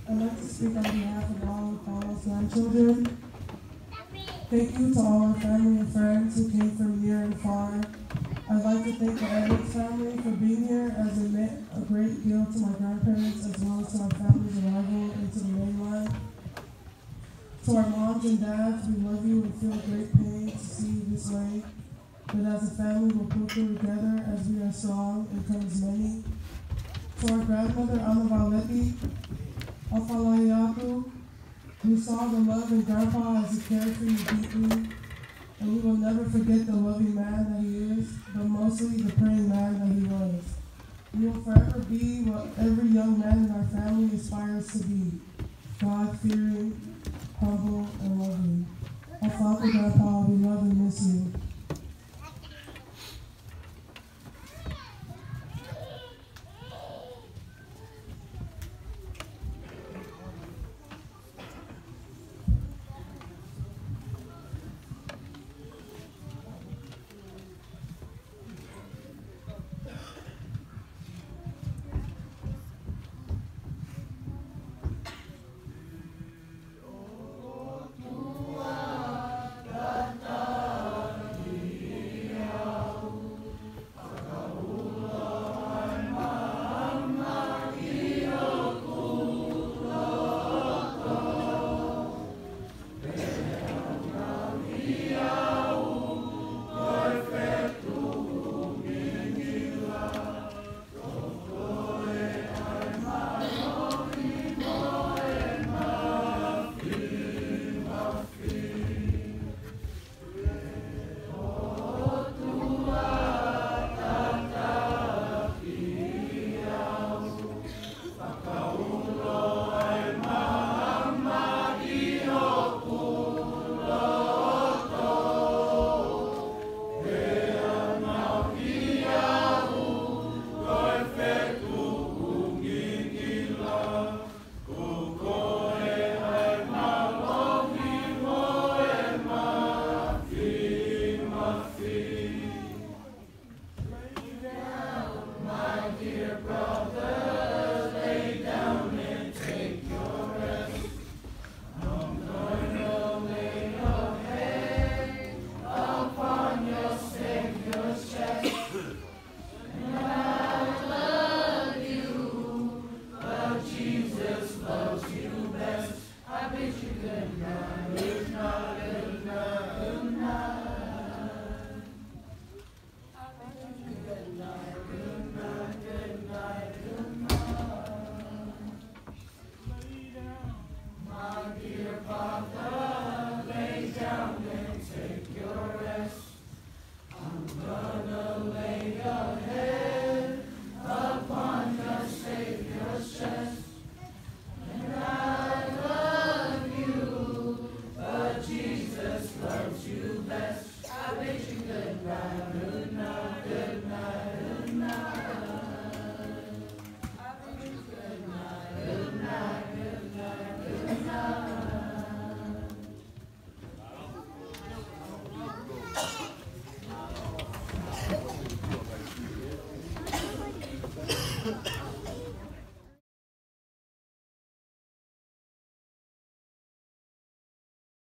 I'd like to speak on behalf of all of Paul's grandchildren. Thank you to all our family and friends who came from near and far. I'd like to thank the Edwards family for being here, as it meant a great deal to my grandparents as well as to our family's arrival into the mainland. To our moms and dads, we love you and feel great pain to see you this way. But as a family, we'll pull through together as we are strong and come as many. To our grandmother, Ana Valeti, Afalayaku, we saw the love in Grandpa as he cared for you deeply, and we will never forget the loving man that he is, but mostly the praying man that he was. He will forever be what every young man in our family aspires to be: God-fearing, humble, and loving. Our Father, Grandpa, we love and miss you. loves you best. I bid you goodbye.